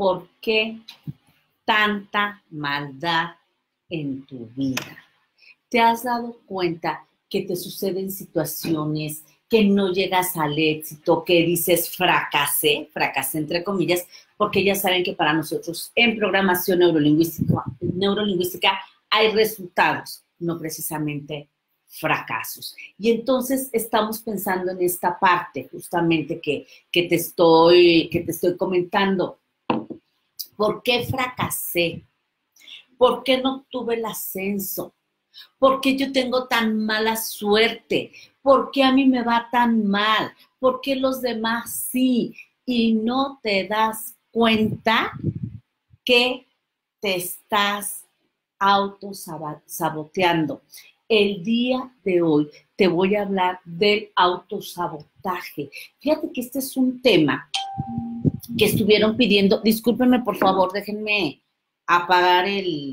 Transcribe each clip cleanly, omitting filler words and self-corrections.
¿por qué tanta maldad en tu vida? ¿Te has dado cuenta que te suceden situaciones, que no llegas al éxito, que dices fracasé entre comillas, porque ya saben que para nosotros en programación neurolingüística hay resultados, no precisamente fracasos? Y entonces estamos pensando en esta parte justamente que te estoy comentando. ¿Por qué fracasé? ¿Por qué no tuve el ascenso? ¿Por qué yo tengo tan mala suerte? ¿Por qué a mí me va tan mal? ¿Por qué los demás sí? Y no te das cuenta que te estás autosaboteando. El día de hoy te voy a hablar del autosabotaje. Fíjate que este es un tema que estuvieron pidiendo. Discúlpenme, por favor, déjenme apagar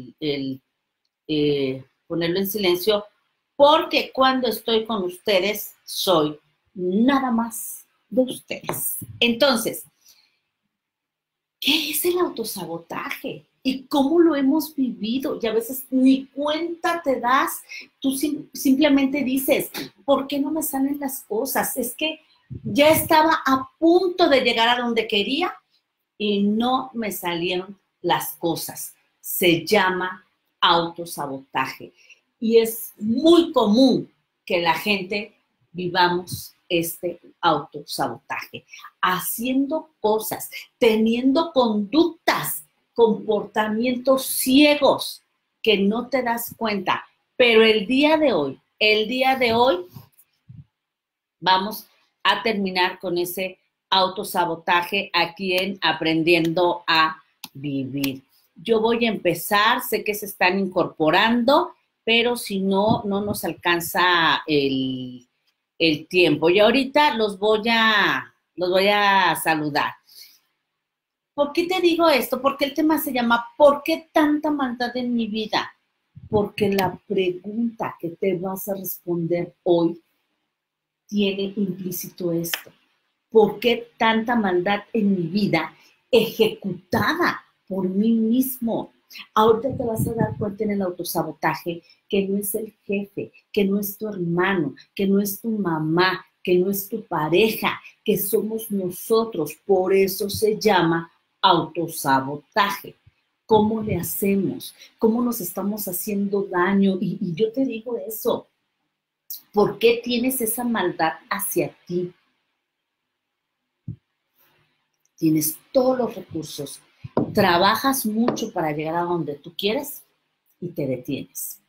ponerlo en silencio, porque cuando estoy con ustedes soy nada más de ustedes. Entonces, ¿qué es el autosabotaje? ¿Y cómo lo hemos vivido? Y a veces ni cuenta te das. Tú simplemente dices, ¿por qué no me salen las cosas? Es que ya estaba a punto de llegar a donde quería y no me salieron las cosas. Se llama autosabotaje. Y es muy común que la gente vivamos este autosabotaje, haciendo cosas, teniendo conductas, comportamientos ciegos que no te das cuenta. Pero el día de hoy, vamos a terminar con ese autosabotaje aquí en Aprendiendo a Vivir. Yo voy a empezar, sé que se están incorporando, pero si no, no nos alcanza el tiempo. Y ahorita los voy a saludar. ¿Por qué te digo esto? Porque el tema se llama ¿por qué tanta maldad en mi vida? Porque la pregunta que te vas a responder hoy tiene implícito esto. ¿Por qué tanta maldad en mi vida ejecutada por mí mismo? Ahorita te vas a dar cuenta en el autosabotaje que no es el jefe, que no es tu hermano, que no es tu mamá, que no es tu pareja, que somos nosotros. Por eso se llama autosabotaje. ¿Cómo le hacemos? ¿Cómo nos estamos haciendo daño? Y yo te digo eso. ¿Por qué tienes esa maldad hacia ti? Tienes todos los recursos, trabajas mucho para llegar a donde tú quieres y te detienes.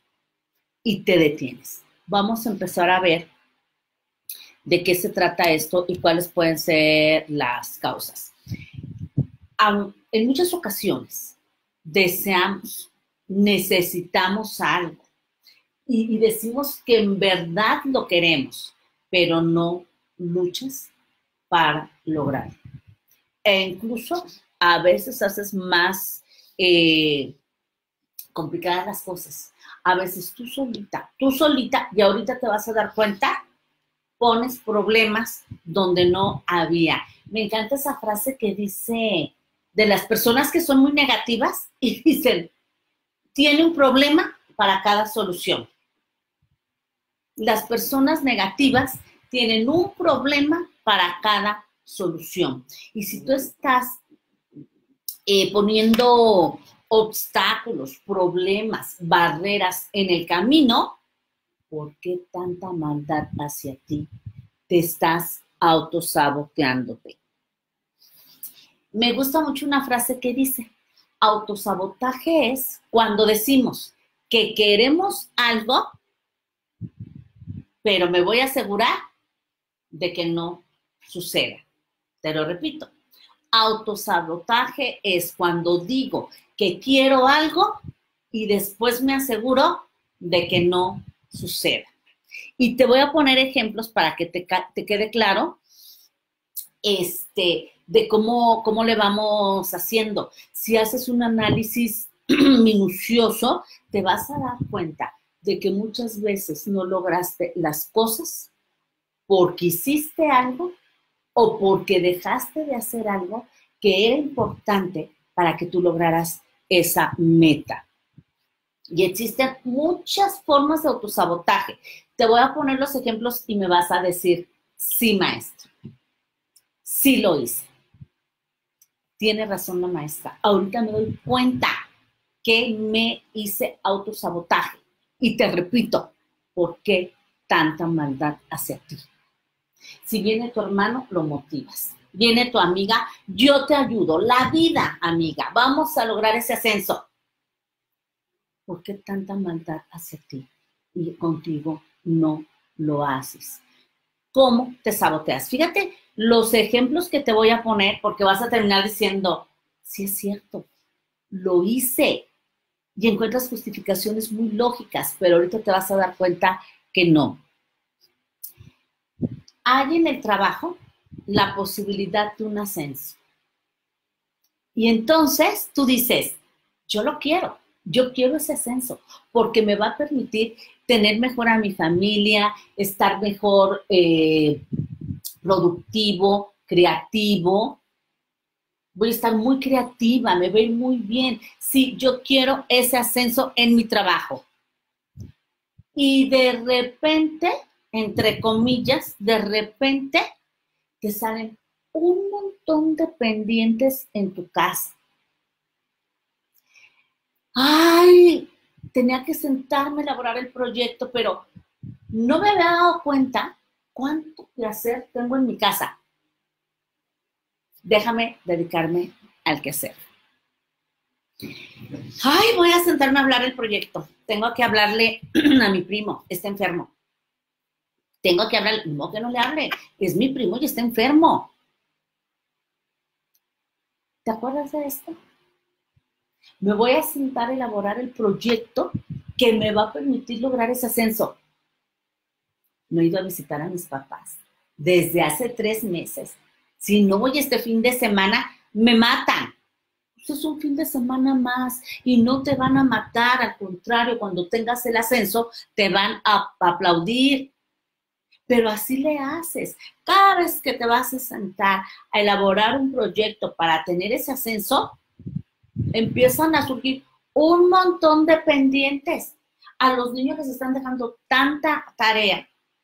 Vamos a empezar a ver de qué se trata esto y cuáles pueden ser las causas. En muchas ocasiones deseamos, necesitamos algo y decimos que en verdad lo queremos, pero no luchas para lograrlo. E incluso a veces haces más complicadas las cosas. A veces tú solita, y ahorita te vas a dar cuenta, pones problemas donde no había. Me encanta esa frase que dice de las personas que son muy negativas y dicen, tiene un problema para cada solución. Las personas negativas tienen un problema para cada solución. Y si tú estás poniendo obstáculos, problemas, barreras en el camino, ¿por qué tanta maldad hacia ti? Te estás autosaboteándote. Me gusta mucho una frase que dice, autosabotaje es cuando decimos que queremos algo, pero me voy a asegurar de que no suceda. Te lo repito. Autosabotaje es cuando digo que quiero algo y después me aseguro de que no suceda. Y te voy a poner ejemplos para que te quede claro de cómo le vamos haciendo. Si haces un análisis minucioso, te vas a dar cuenta de que muchas veces no lograste las cosas porque hiciste algo o porque dejaste de hacer algo que era importante para que tú lograras esa meta. Y existen muchas formas de autosabotaje. Te voy a poner los ejemplos y me vas a decir, sí, maestro, sí lo hice. Tiene razón la maestra. Ahorita me doy cuenta que me hice autosabotaje. Y te repito, ¿por qué tanta maldad hacia ti? Si viene tu hermano, lo motivas. Viene tu amiga, yo te ayudo. La vida, amiga, vamos a lograr ese ascenso. ¿Por qué tanta maldad hacia ti? Y contigo no lo haces. ¿Cómo te saboteas? Fíjate los ejemplos que te voy a poner porque vas a terminar diciendo, sí es cierto, lo hice. Y encuentras justificaciones muy lógicas, pero ahorita te vas a dar cuenta que no. Hay en el trabajo la posibilidad de un ascenso. Y entonces tú dices, yo lo quiero, yo quiero ese ascenso, porque me va a permitir tener mejor a mi familia, estar mejor productivo, creativo. Voy a estar muy creativa, me va a ir muy bien. Sí, yo quiero ese ascenso en mi trabajo. Y de repente, entre comillas, de repente te salen un montón de pendientes en tu casa. Ay, tenía que sentarme a elaborar el proyecto, pero no me había dado cuenta cuánto quehacer tengo en mi casa. Déjame dedicarme al quehacer. Ay, voy a sentarme a hablar el proyecto. Tengo que hablarle a mi primo, está enfermo. Tengo que hablar, no que no le hable, es mi primo y está enfermo. ¿Te acuerdas de esto? Me voy a sentar a elaborar el proyecto que me va a permitir lograr ese ascenso. No he ido a visitar a mis papás desde hace 3 meses. Si no voy este fin de semana, me matan. Eso es un fin de semana más y no te van a matar. Al contrario, cuando tengas el ascenso, te van a aplaudir. Pero así le haces. Cada vez que te vas a sentar a elaborar un proyecto para tener ese ascenso, empiezan a surgir un montón de pendientes. A los niños les están dejando tanta tarea.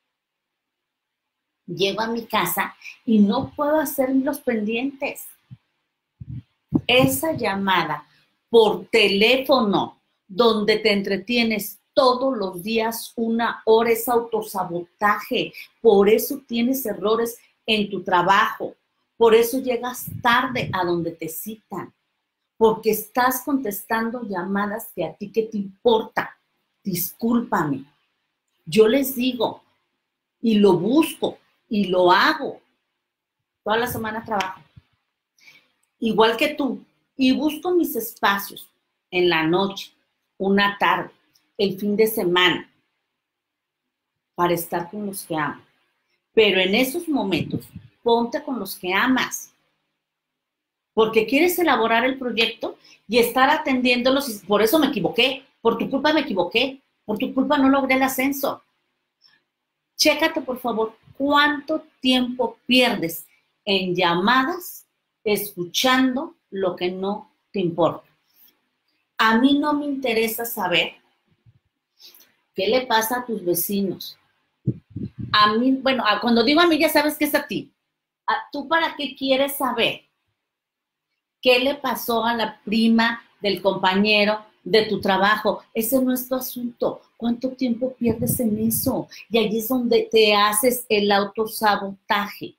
Llego a mi casa y no puedo hacer los pendientes. Esa llamada por teléfono donde te entretienes todos los días 1 hora es autosabotaje. Por eso tienes errores en tu trabajo. Por eso llegas tarde a donde te citan. Porque estás contestando llamadas que a ti qué te importa. Discúlpame. Yo les digo y lo busco y lo hago. Toda la semana trabajo. Igual que tú. Y busco mis espacios en la noche, una tarde, el fin de semana, para estar con los que amo. Pero en esos momentos, ponte con los que amas. Porque quieres elaborar el proyecto y estar atendiéndolos. Y por eso me equivoqué. Por tu culpa me equivoqué. Por tu culpa no logré el ascenso. Chécate, por favor, cuánto tiempo pierdes en llamadas escuchando lo que no te importa. A mí no me interesa saber qué le pasa a tus vecinos. A mí, bueno, cuando digo a mí ya sabes que es a ti. ¿Tú para qué quieres saber qué le pasó a la prima del compañero de tu trabajo? Ese no es tu asunto. ¿Cuánto tiempo pierdes en eso? Y allí es donde te haces el autosabotaje.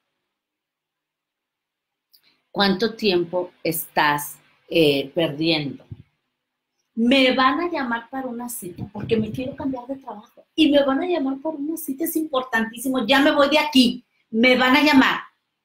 ¿Cuánto tiempo estás perdiendo? Me van a llamar para una cita porque me quiero cambiar de trabajo. Y me van a llamar por una cita, es importantísimo. Ya me voy de aquí. Me van a llamar.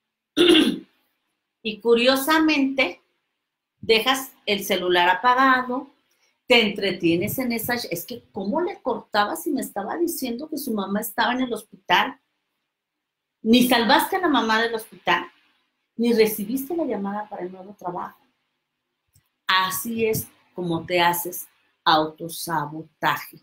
Y curiosamente, dejas el celular apagado, te entretienes en esa. Es que, ¿cómo le cortaba si me estaba diciendo que su mamá estaba en el hospital? Ni salvaste a la mamá del hospital, ni recibiste la llamada para el nuevo trabajo. Así es como te haces autosabotaje.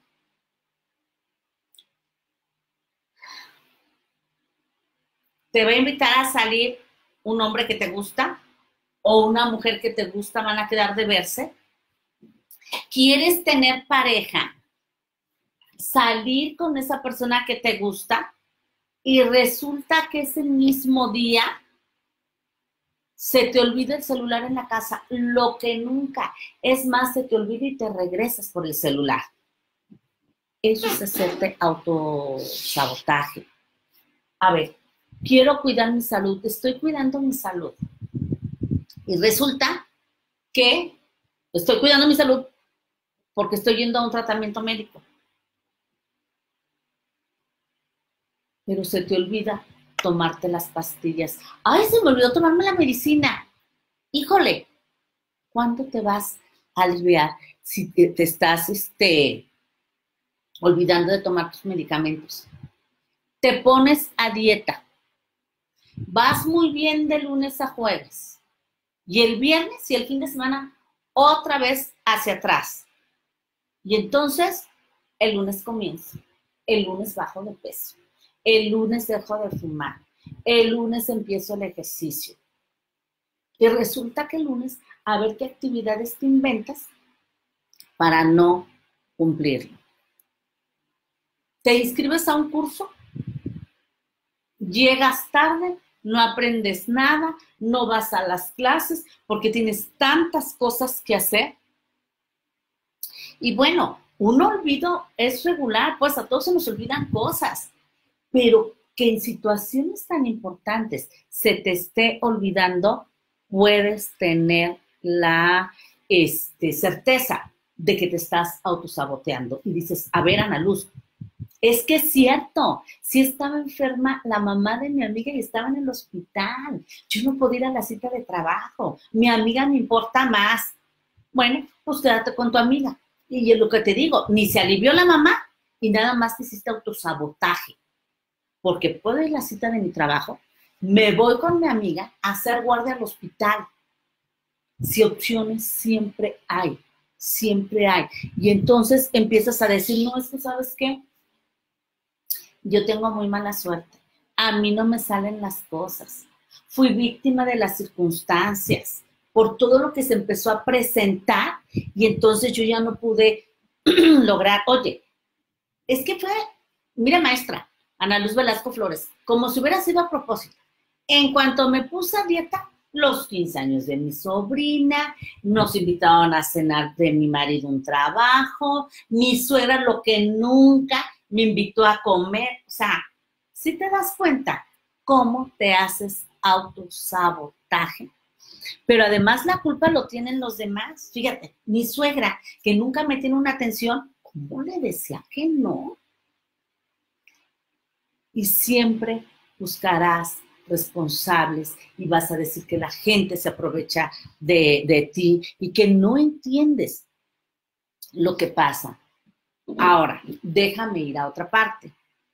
Te va a invitar a salir un hombre que te gusta o una mujer que te gusta van a quedar de verse. ¿Quieres tener pareja? Salir con esa persona que te gusta y resulta que ese mismo día se te olvida el celular en la casa, lo que nunca. Es más, se te olvida y te regresas por el celular. Eso es hacerte autosabotaje. A ver, quiero cuidar mi salud, estoy cuidando mi salud. Y resulta que estoy cuidando mi salud porque estoy yendo a un tratamiento médico. Pero se te olvida tomarte las pastillas. ¡Ay, se me olvidó tomarme la medicina! Híjole, ¿cuándo te vas a aliviar si te estás olvidando de tomar tus medicamentos? Te pones a dieta. Vas muy bien de lunes a jueves. Y el viernes y el fin de semana otra vez hacia atrás. Y entonces el lunes comienzo. El lunes bajo de peso. El lunes dejo de fumar. El lunes empiezo el ejercicio. Y resulta que el lunes, a ver qué actividades te inventas para no cumplirlo. Te inscribes a un curso, llegas tarde, no aprendes nada, no vas a las clases porque tienes tantas cosas que hacer. Y bueno, un olvido es regular, pues a todos se nos olvidan cosas, pero que en situaciones tan importantes se te esté olvidando, puedes tener la certeza de que te estás autosaboteando. Y dices, a ver, Ana Luz, es que es cierto, sí estaba enferma la mamá de mi amiga y estaba en el hospital. Yo no podía ir a la cita de trabajo. Mi amiga me importa más. Bueno, pues quédate con tu amiga. Y es lo que te digo, ni se alivió la mamá y nada más te hiciste autosabotaje. Porque puedo ir a la cita de mi trabajo, me voy con mi amiga a hacer guardia al hospital. Si opciones siempre hay, siempre hay. Y entonces empiezas a decir, no, es que ¿sabes qué? Yo tengo muy mala suerte. A mí no me salen las cosas. Fui víctima de las circunstancias, por todo lo que se empezó a presentar y entonces yo ya no pude lograr. Oye, es que fue, mira maestra, Ana Luz Velasco Flores, como si hubiera sido a propósito. En cuanto me puse a dieta, los 15 años de mi sobrina, nos invitaban a cenar de mi marido un trabajo, mi suegra lo que nunca me invitó a comer. O sea, si te das cuenta cómo te haces autosabotaje, pero además la culpa lo tienen los demás. Fíjate, mi suegra, que nunca me tiene una atención, ¿cómo le decía que no? Y siempre buscarás responsables y vas a decir que la gente se aprovecha de ti y que no entiendes lo que pasa. Ahora, déjame ir a otra parte.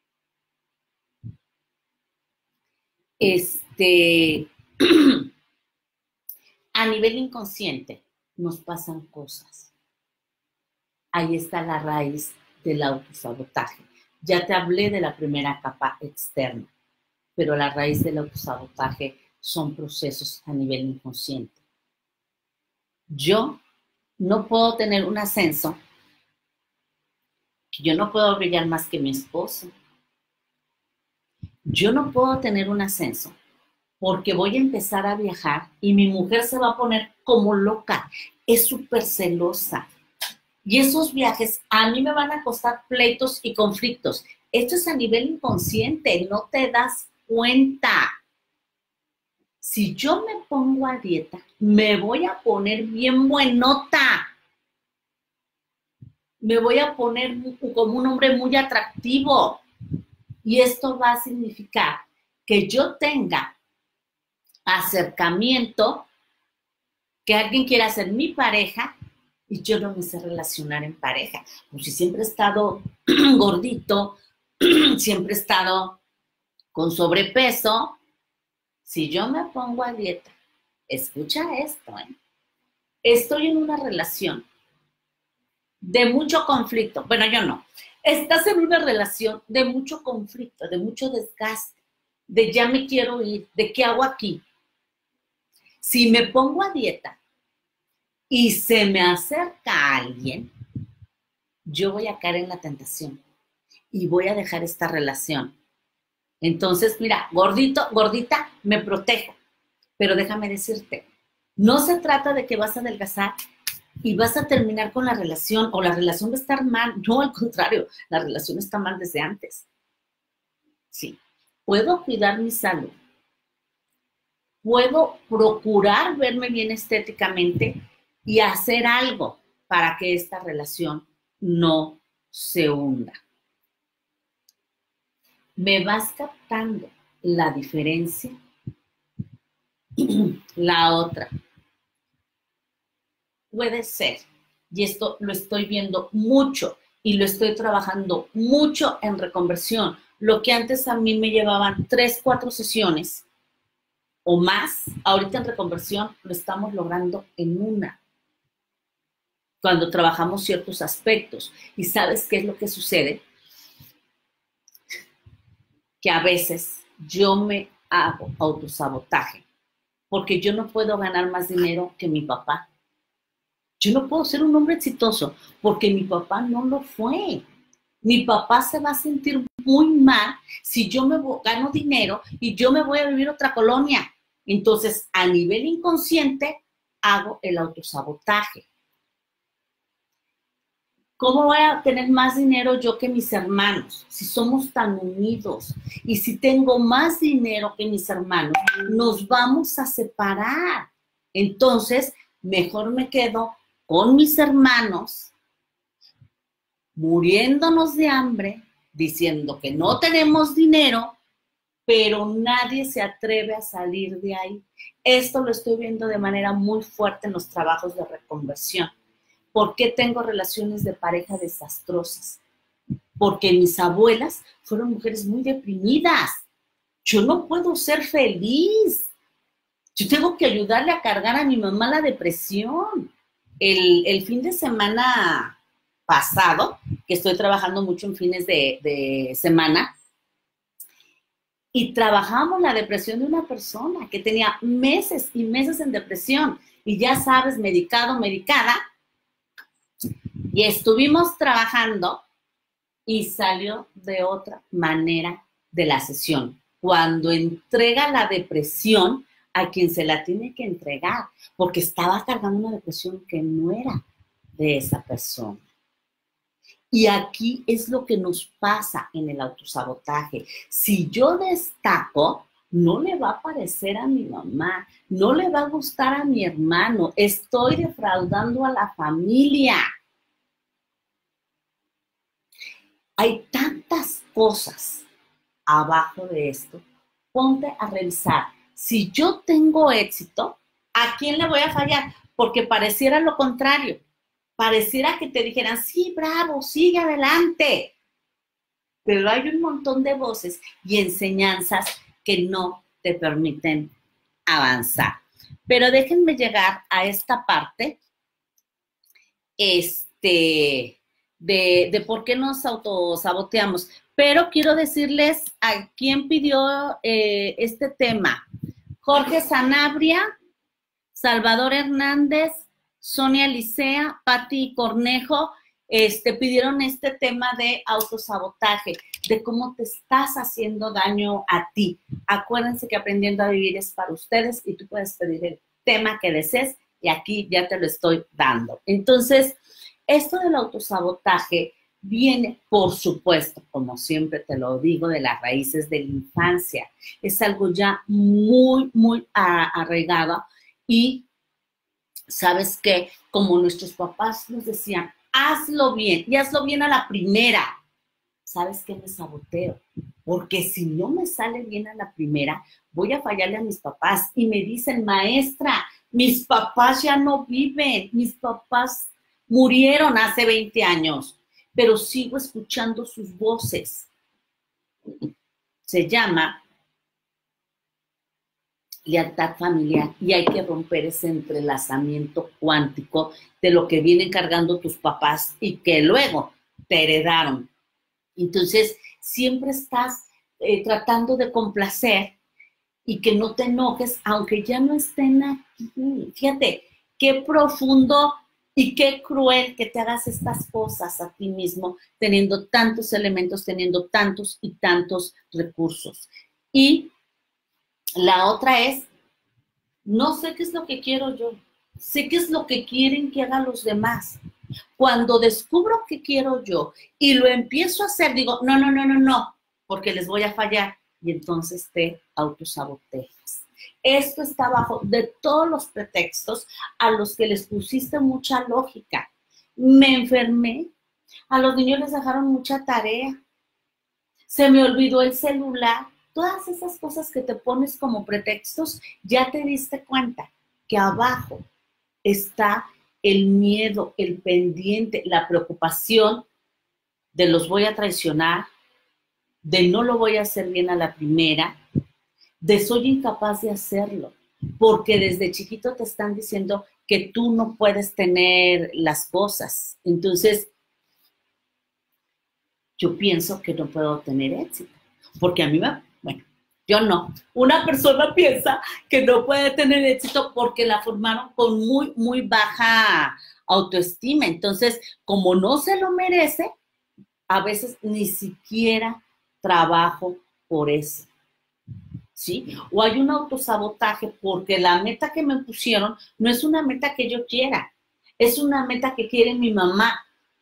A nivel inconsciente nos pasan cosas. Ahí está la raíz del autosabotaje. Ya te hablé de la primera capa externa, pero la raíz del autosabotaje son procesos a nivel inconsciente. Yo no puedo tener un ascenso, yo no puedo brillar más que mi esposo. Yo no puedo tener un ascenso porque voy a empezar a viajar y mi mujer se va a poner como loca. Es súper celosa. Y esos viajes a mí me van a costar pleitos y conflictos. Esto es a nivel inconsciente, no te das cuenta. Si yo me pongo a dieta, me voy a poner bien buenota. Me voy a poner como un hombre muy atractivo. Y esto va a significar que yo tenga acercamiento, que alguien quiera ser mi pareja y yo no me sé relacionar en pareja. Pues si siempre he estado gordito, siempre he estado con sobrepeso, si yo me pongo a dieta, escucha esto, estoy en una relación de mucho conflicto. Bueno, yo no. Estás en una relación de mucho conflicto, de mucho desgaste, de ya me quiero ir, de qué hago aquí. Si me pongo a dieta y se me acerca alguien, yo voy a caer en la tentación y voy a dejar esta relación. Entonces, mira, gordito, gordita, me protejo. Pero déjame decirte, no se trata de que vas a adelgazar y vas a terminar con la relación o la relación va a estar mal. No, al contrario, la relación está mal desde antes. Sí, puedo cuidar mi salud, puedo procurar verme bien estéticamente y hacer algo para que esta relación no se hunda. ¿Me vas captando la diferencia? La otra. Puede ser, y esto lo estoy viendo mucho y lo estoy trabajando mucho en reconversión. Lo que antes a mí me llevaban 3, 4 sesiones o más, ahorita en reconversión lo estamos logrando en una, cuando trabajamos ciertos aspectos. ¿Y sabes qué es lo que sucede? Que a veces yo me hago autosabotaje porque yo no puedo ganar más dinero que mi papá. Yo no puedo ser un hombre exitoso porque mi papá no lo fue. Mi papá se va a sentir muy mal si yo gano dinero y yo me voy a vivir a otra colonia. Entonces, a nivel inconsciente, hago el autosabotaje. ¿Cómo voy a tener más dinero yo que mis hermanos? Si somos tan unidos y si tengo más dinero que mis hermanos, nos vamos a separar. Entonces, mejor me quedo con mis hermanos, muriéndonos de hambre, diciendo que no tenemos dinero, pero nadie se atreve a salir de ahí. Esto lo estoy viendo de manera muy fuerte en los trabajos de reconversión. ¿Por qué tengo relaciones de pareja desastrosas? Porque mis abuelas fueron mujeres muy deprimidas. Yo no puedo ser feliz. Yo tengo que ayudarle a cargar a mi mamá la depresión. El fin de semana pasado, que estoy trabajando mucho en fines de semana, y trabajamos la depresión de una persona que tenía meses y meses en depresión, y ya sabes, medicado, medicada, y estuvimos trabajando y salió de otra manera de la sesión. Cuando entrega la depresión a quien se la tiene que entregar, porque estaba cargando una depresión que no era de esa persona. Y aquí es lo que nos pasa en el autosabotaje. Si yo destaco, no le va a parecer a mi mamá, no le va a gustar a mi hermano, estoy defraudando a la familia. Hay tantas cosas abajo de esto. Ponte a revisar. Si yo tengo éxito, ¿a quién le voy a fallar? Porque pareciera lo contrario. Pareciera que te dijeran, sí, bravo, sigue adelante. Pero hay un montón de voces y enseñanzas que no te permiten avanzar. Pero déjenme llegar a esta parte de por qué nos autosaboteamos. Pero quiero decirles a quién pidió este tema. Jorge Sanabria, Salvador Hernández, Sonia Licea, Pati Cornejo, pidieron este tema de autosabotaje, de cómo te estás haciendo daño a ti. Acuérdense que Aprendiendo a Vivir es para ustedes y tú puedes pedir el tema que desees y aquí ya te lo estoy dando. Entonces, esto del autosabotaje viene, por supuesto, como siempre te lo digo, de las raíces de la infancia. Es algo ya muy, muy arraigado y ¿sabes qué? Como nuestros papás nos decían, hazlo bien y hazlo bien a la primera. ¿Sabes qué? Me saboteo. Porque si no me sale bien a la primera, voy a fallarle a mis papás. Y me dicen, maestra, mis papás ya no viven. Mis papás murieron hace 20 años, pero sigo escuchando sus voces. Se llama lealtad familiar y hay que romper ese entrelazamiento cuántico de lo que vienen cargando tus papás y que luego te heredaron. Entonces, siempre estás tratando de complacer y que no te enojes, aunque ya no estén aquí. Fíjate, qué profundo y qué cruel que te hagas estas cosas a ti mismo, teniendo tantos elementos, teniendo tantos y tantos recursos. Y la otra es, no sé qué es lo que quiero yo, sé qué es lo que quieren que hagan los demás. Cuando descubro qué quiero yo y lo empiezo a hacer, digo, no, no, no, no, no, porque les voy a fallar. Y entonces te autosaboteas. Esto está abajo de todos los pretextos a los que les pusiste mucha lógica. Me enfermé, a los niños les dejaron mucha tarea, se me olvidó el celular. Todas esas cosas que te pones como pretextos, ya te diste cuenta que abajo está el miedo, el pendiente, la preocupación de los voy a traicionar, de no lo voy a hacer bien a la primera, de soy incapaz de hacerlo, porque desde chiquito te están diciendo que tú no puedes tener las cosas. Entonces, yo pienso que no puedo tener éxito, porque a mí bueno, yo no. Una persona piensa que no puede tener éxito porque la formaron con muy, muy baja autoestima. Entonces, como no se lo merece, a veces ni siquiera trabajo por eso. ¿Sí? O hay un autosabotaje porque la meta que me pusieron no es una meta que yo quiera, es una meta que quiere mi mamá.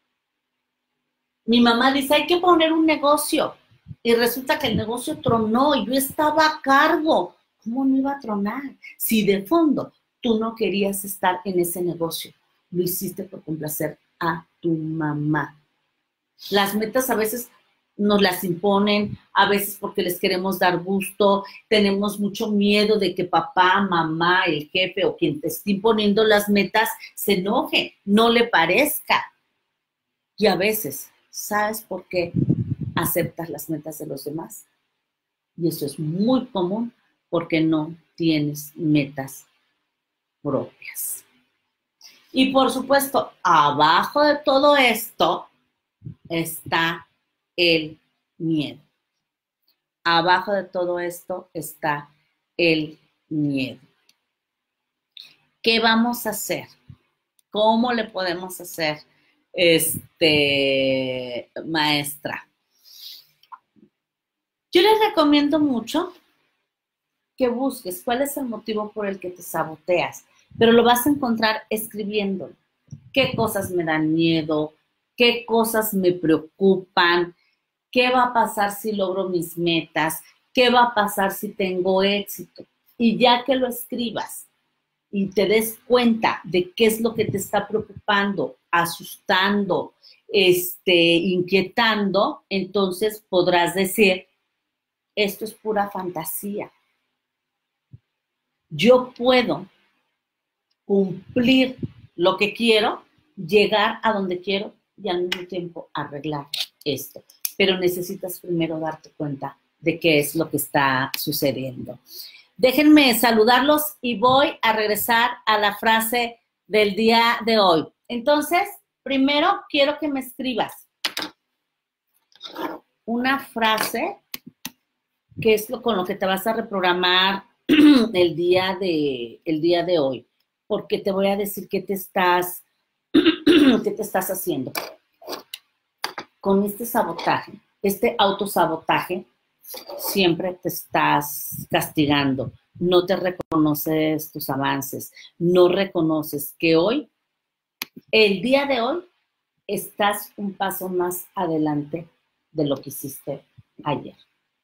Mi mamá dice, hay que poner un negocio. Y resulta que el negocio tronó y yo estaba a cargo. ¿Cómo no iba a tronar? Si de fondo tú no querías estar en ese negocio, lo hiciste por complacer a tu mamá. Las metas a veces nos las imponen, a veces porque les queremos dar gusto, tenemos mucho miedo de que papá, mamá, el jefe o quien te esté imponiendo las metas se enoje, no le parezca. Y a veces, ¿sabes por qué aceptas las metas de los demás? Y eso es muy común porque no tienes metas propias. Y por supuesto, abajo de todo esto está el miedo. Abajo de todo esto está el miedo. ¿Qué vamos a hacer? ¿Cómo le podemos hacer, maestra? Yo les recomiendo mucho que busques cuál es el motivo por el que te saboteas, pero lo vas a encontrar escribiéndolo. ¿Qué cosas me dan miedo? ¿Qué cosas me preocupan? ¿Qué va a pasar si logro mis metas? ¿Qué va a pasar si tengo éxito? Y ya que lo escribas y te des cuenta de qué es lo que te está preocupando, asustando, inquietando, entonces podrás decir, esto es pura fantasía. Yo puedo cumplir lo que quiero, llegar a donde quiero y al mismo tiempo arreglar esto. Pero necesitas primero darte cuenta de qué es lo que está sucediendo. Déjenme saludarlos y voy a regresar a la frase del día de hoy. Entonces, primero quiero que me escribas una frase que es con lo que te vas a reprogramar el día de hoy, porque te voy a decir qué te estás haciendo con este sabotaje, este autosabotaje. Siempre te estás castigando, no te reconoces tus avances, no reconoces que hoy, el día de hoy, estás un paso más adelante de lo que hiciste ayer.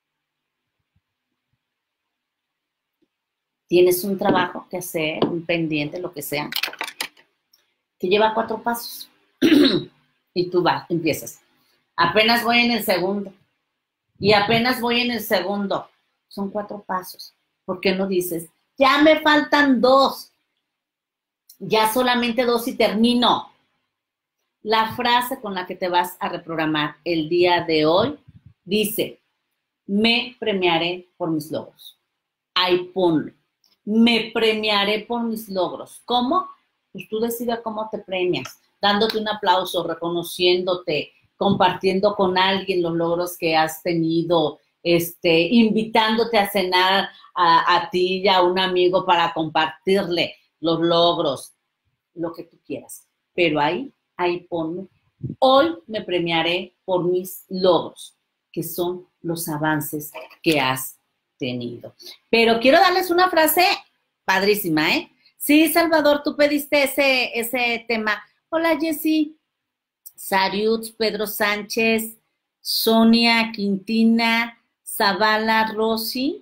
Tienes un trabajo que hacer, un pendiente, lo que sea, que lleva 4 pasos. Y tú empiezas. Apenas voy en el segundo. Y apenas voy en el segundo. Son 4 pasos. ¿Por qué no dices, ya me faltan 2? Ya solamente 2 y termino. La frase con la que te vas a reprogramar el día de hoy dice, me premiaré por mis logros. Ahí ponlo. Me premiaré por mis logros. ¿Cómo? Pues tú decides cómo te premias. Dándote un aplauso, reconociéndote, compartiendo con alguien los logros que has tenido, invitándote a cenar a ti y a un amigo para compartirle los logros, lo que tú quieras. Pero ahí ponme. Hoy me premiaré por mis logros, que son los avances que has tenido. Pero quiero darles una frase padrísima, ¿eh? Sí, Salvador, tú pediste ese tema. Hola, Jessy. Sariut, Pedro Sánchez, Sonia Quintina, Zavala Rossi.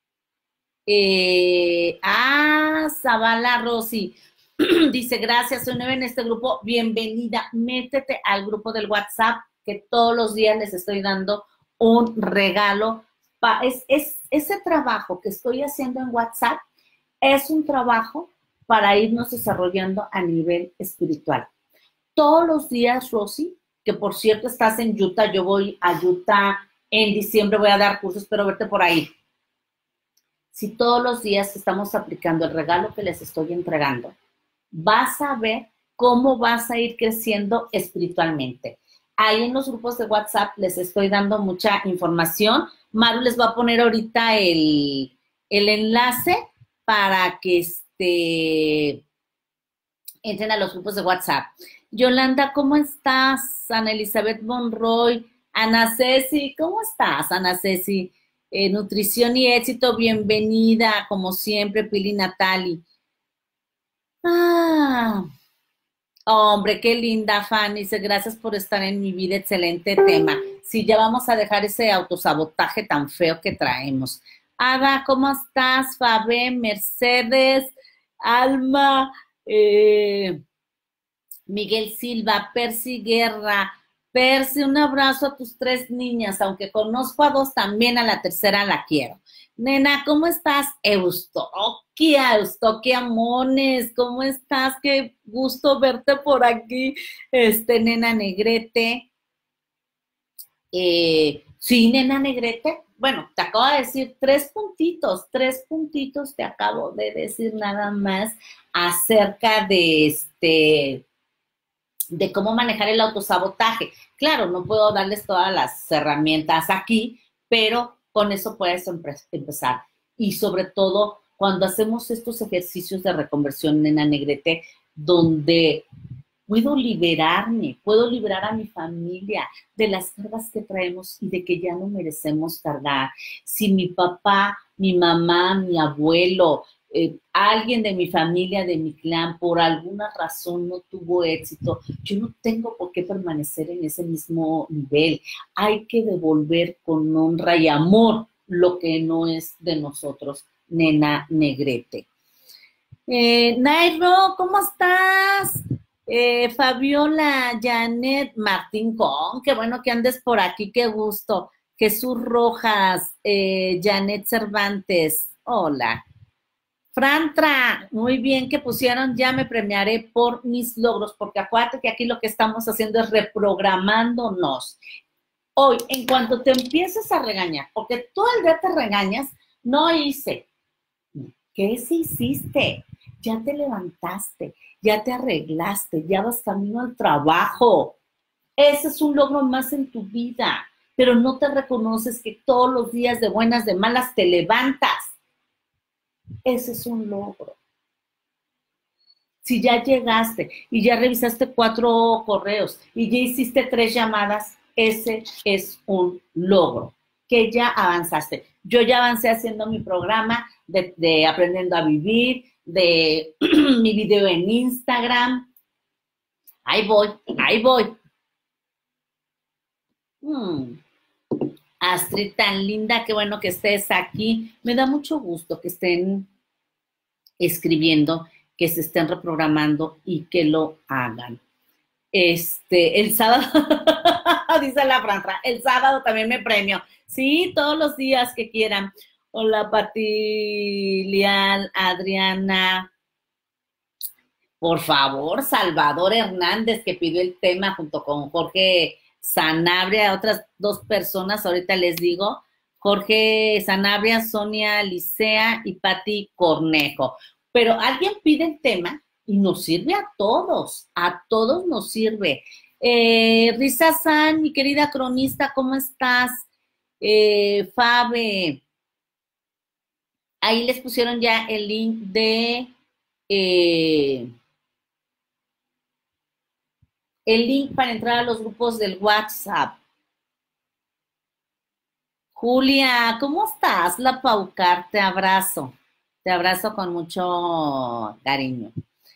Zavala Rossi. Dice, gracias, soy nueva en este grupo, bienvenida, métete al grupo del WhatsApp, que todos los días les estoy dando un regalo. Ese trabajo que estoy haciendo en WhatsApp es un trabajo para irnos desarrollando a nivel espiritual. Todos los días, Rosy, que por cierto estás en Utah, yo voy a Utah en diciembre, voy a dar cursos, espero verte por ahí. Si todos los días estamos aplicando el regalo que les estoy entregando, vas a ver cómo vas a ir creciendo espiritualmente. Ahí en los grupos de WhatsApp les estoy dando mucha información. Maru les va a poner ahorita el enlace para que entren a los grupos de WhatsApp. Yolanda, ¿cómo estás? Ana Elizabeth Monroy. Ana Ceci, ¿cómo estás, Ana Ceci? Nutrición y éxito, bienvenida, como siempre, Pili Natali. Hombre, qué linda, Fanny. Dice, gracias por estar en mi vida, excelente tema. Sí, ya vamos a dejar ese autosabotaje tan feo que traemos. Ada, ¿cómo estás? Fabe, Mercedes, Alma, Miguel Silva, Percy Guerra. Percy, un abrazo a tus 3 niñas, aunque conozco a 2, también a la tercera la quiero. Nena, ¿cómo estás? Eustoquia Mones, ¿cómo estás? Qué gusto verte por aquí, Nena Negrete. Sí, Nena Negrete. Bueno, te acabo de decir 3 puntitos te acabo de decir nada más acerca de cómo manejar el autosabotaje. Claro, no puedo darles todas las herramientas aquí, pero con eso puedes empezar. Y sobre todo, cuando hacemos estos ejercicios de reconversión, Nena Negrete, donde puedo liberarme, puedo liberar a mi familia de las cargas que traemos y de que ya no merecemos cargar. Si mi papá, mi mamá, mi abuelo, alguien de mi familia, de mi clan, por alguna razón no tuvo éxito, yo no tengo por qué permanecer en ese mismo nivel. Hay que devolver con honra y amor lo que no es de nosotros, Nena Negrete. Nairo, ¿cómo estás? Fabiola, Janet, Martín Con, qué bueno que andes por aquí, qué gusto. Jesús Rojas, Janet Cervantes, hola. Frantra, muy bien que pusieron, ya me premiaré por mis logros, porque acuérdate que aquí lo que estamos haciendo es reprogramándonos. Hoy, en cuanto te empieces a regañar, porque todo el día te regañas, no hice. ¿Qué sí hiciste? Ya te levantaste, ya te arreglaste, ya vas camino al trabajo. Ese es un logro más en tu vida, pero no te reconoces que todos los días de buenas, de malas, te levantas. Ese es un logro. Si ya llegaste y ya revisaste 4 correos y ya hiciste 3 llamadas, ese es un logro, que ya avanzaste. Yo ya avancé haciendo mi programa de Aprendiendo a Vivir, de mi video en Instagram. Ahí voy. Astrid, tan linda, qué bueno que estés aquí. Me da mucho gusto que estén escribiendo, que se estén reprogramando y que lo hagan. El sábado, dice la Franza, el sábado también me premio. Sí, todos los días que quieran. Hola, Pati, Lial, Adriana. Por favor, Salvador Hernández, que pidió el tema junto con Jorge Sanabria, otras 2 personas, ahorita les digo. Jorge Sanabria, Sonia Licea y Pati Cornejo. Pero alguien pide el tema y nos sirve a todos nos sirve. Risa San, mi querida cronista, ¿cómo estás? Fabe, ahí les pusieron ya el link de el link para entrar a los grupos del WhatsApp. Julia, ¿cómo estás? La Paucar, te abrazo. Te abrazo con mucho cariño.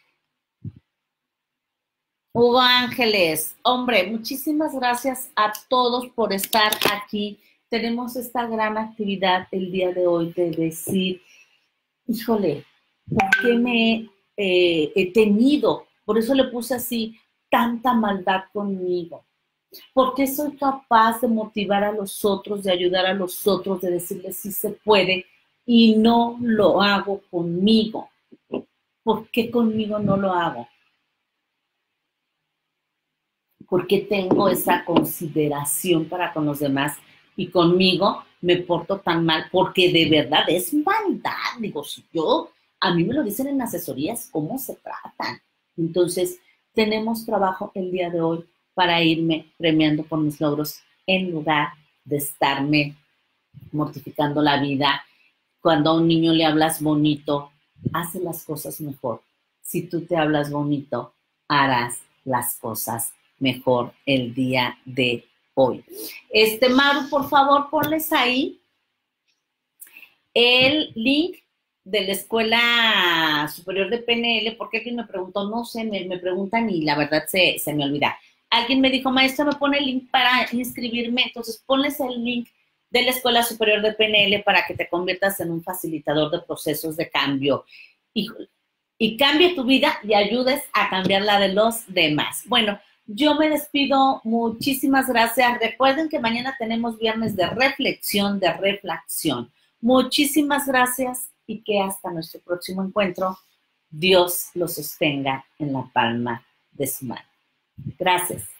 Hugo Ángeles, hombre, muchísimas gracias a todos por estar aquí. Tenemos esta gran actividad el día de hoy de decir, híjole, ¿por qué me he tenido? Por eso le puse así, tanta maldad conmigo. ¿Por qué soy capaz de motivar a los otros, de ayudar a los otros, de decirles sí se puede y no lo hago conmigo? ¿Por qué conmigo no lo hago? ¿Por qué tengo esa consideración para con los demás y conmigo me porto tan mal? Porque de verdad es maldad. Digo, si yo, a mí me lo dicen en asesorías, ¿cómo se tratan? Entonces, tenemos trabajo el día de hoy para irme premiando por mis logros en lugar de estarme mortificando la vida. Cuando a un niño le hablas bonito, hace las cosas mejor. Si tú te hablas bonito, harás las cosas mejor el día de hoy. Maru, por favor, ponles ahí el link de la Escuela Superior de PNL, porque alguien me preguntó, no sé, me preguntan y la verdad se me olvida. Alguien me dijo, maestra, me pone el link para inscribirme, entonces ponles el link de la Escuela Superior de PNL para que te conviertas en un facilitador de procesos de cambio y cambie tu vida y ayudes a cambiar la de los demás. Bueno, yo me despido, muchísimas gracias. Recuerden que mañana tenemos viernes de reflexión, de reflexión. Muchísimas gracias y que hasta nuestro próximo encuentro, Dios los sostenga en la palma de su mano. Gracias.